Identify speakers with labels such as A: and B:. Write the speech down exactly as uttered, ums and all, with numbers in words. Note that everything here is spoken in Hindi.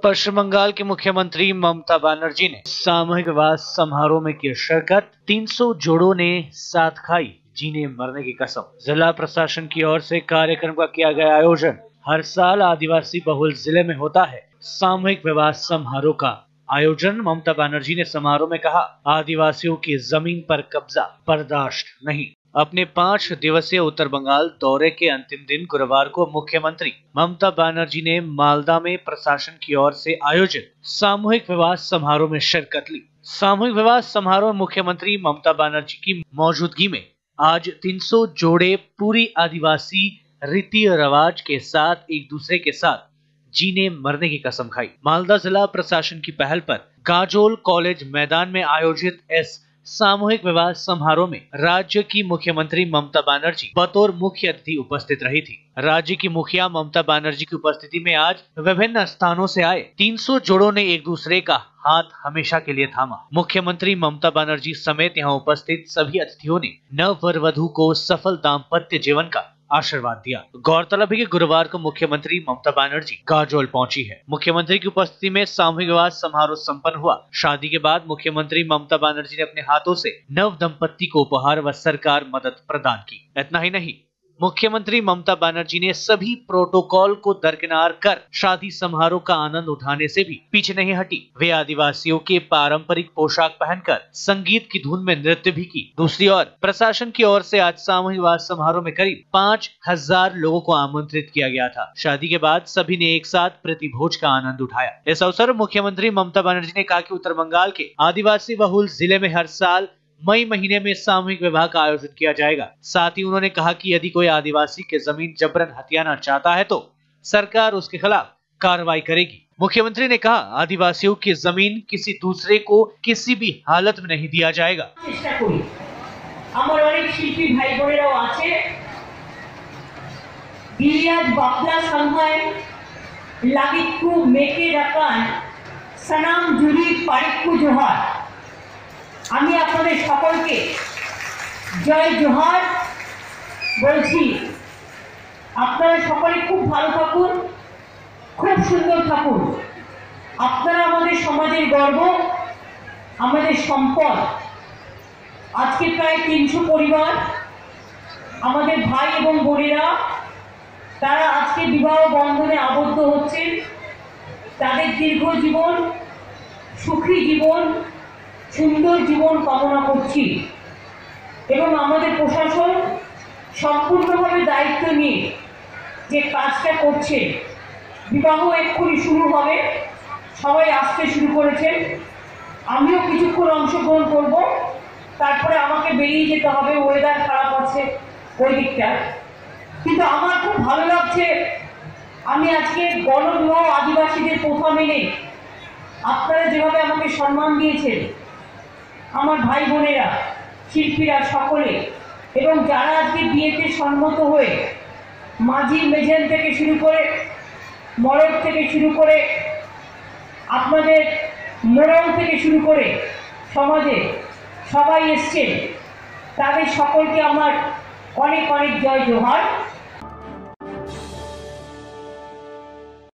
A: पश्चिम बंगाल के मुख्यमंत्री ममता बनर्जी ने सामूहिक विवाह समारोह में की शिरकत। तीन सौ जोड़ों ने साथ खाई जीने मरने की कसम। जिला प्रशासन की ओर से कार्यक्रम का किया गया आयोजन। हर साल आदिवासी बहुल जिले में होता है सामूहिक विवाह समारोह का आयोजन। ममता बनर्जी ने समारोह में कहा, आदिवासियों की जमीन पर कब्जा बर्दाश्त नहीं। अपने पांच दिवसीय उत्तर बंगाल दौरे के अंतिम दिन गुरुवार को मुख्यमंत्री ममता बनर्जी ने मालदा में प्रशासन की ओर से आयोजित सामूहिक विवाह समारोह में शिरकत ली। सामूहिक विवाह समारोह में मुख्यमंत्री ममता बनर्जी की मौजूदगी में आज तीन सौ जोड़े पूरी आदिवासी रीति रिवाज के साथ एक दूसरे के साथ जीने मरने की कसम खाई। मालदा जिला प्रशासन की पहल पर गाजोल कॉलेज मैदान में आयोजित इस सामूहिक विवाह समारोह में राज्य की मुख्यमंत्री ममता बनर्जी बतौर मुख्य अतिथि उपस्थित रही थी। राज्य की मुखिया ममता बनर्जी की उपस्थिति में आज विभिन्न स्थानों से आए तीन सौ जोड़ों ने एक दूसरे का हाथ हमेशा के लिए थामा। मुख्यमंत्री ममता बनर्जी समेत यहाँ उपस्थित सभी अतिथियों ने नव वर वधू को सफल दाम्पत्य जीवन का आशीर्वाद दिया। गौरतलब है कि गुरुवार को मुख्यमंत्री ममता बनर्जी गाजोल पहुंची है। मुख्यमंत्री की उपस्थिति में सामूहिक विवाह समारोह संपन्न हुआ। शादी के बाद मुख्यमंत्री ममता बनर्जी ने अपने हाथों से नव दंपत्ति को उपहार व सरकार मदद प्रदान की। इतना ही नहीं, मुख्यमंत्री ममता बनर्जी ने सभी प्रोटोकॉल को दरकिनार कर शादी समारोह का आनंद उठाने से भी पीछे नहीं हटी। वे आदिवासियों के पारंपरिक पोशाक पहनकर संगीत की धुन में नृत्य भी की। दूसरी ओर प्रशासन की ओर से आज सामूहिक विवाह समारोह में करीब पाँच हजार लोगों को आमंत्रित किया गया था। शादी के बाद सभी ने एक साथ प्रतिभोज का आनंद उठाया। इस अवसर पर मुख्यमंत्री ममता बनर्जी ने कहा कि उत्तर बंगाल के आदिवासी बहुल जिले में हर साल मई महीने में सामूहिक विवाह का आयोजन किया जाएगा। साथ ही उन्होंने कहा कि यदि कोई आदिवासी के जमीन जबरन हथियाना चाहता है तो सरकार उसके खिलाफ कार्रवाई करेगी। मुख्यमंत्री ने कहा, आदिवासियों की जमीन किसी दूसरे को किसी भी हालत में नहीं दिया जाएगा।
B: আমি আপনাদের সকলকে জয় জোহার বলছি। আপনারা সকলে খুব ভালো থাকুন, খুব সুন্দর থাকুন। আপনারা আমাদের সমাজের গর্ব, আমাদের সম্পদ। আজকে প্রায় তিনশো পরিবার আমাদের ভাই এবং বোনেরা তারা আজকে বিবাহ বন্ধনে আবদ্ধ হচ্ছেন। তাদের দীর্ঘ জীবন, সুখী জীবন, সুন্দর জীবন কামনা করছি এবং আমাদের প্রশাসন সম্পূর্ণভাবে দায়িত্ব নিয়ে যে কাজটা করছে। বিবাহ এক্ষুনি শুরু হবে, সবাই আসতে শুরু করেছেন। আমিও কিছুক্ষণ অংশগ্রহণ করব, তারপরে আমাকে বেরিয়ে যেতে হবে, ওয়েদার খারাপ আছে ওই দিকটা। কিন্তু আমার খুব ভালো লাগছে, আমি আজকে গণবিবাহ আদিবাসীদের প্রথা মেনে আপনারা যেভাবে আমাকে সম্মান দিয়েছেন, আমার ভাই বোনেরা, শিল্পীরা সকলে, এবং যারা আজকে বিয়েতে সম্মত হয়ে মাঝি মেজেন থেকে শুরু করে মরদ থেকে শুরু করে আপনাদের মোড়ল থেকে শুরু করে সমাজে সবাই এসছেন, তাদের সকলকে আমার অনেক অনেক জয় জোহার।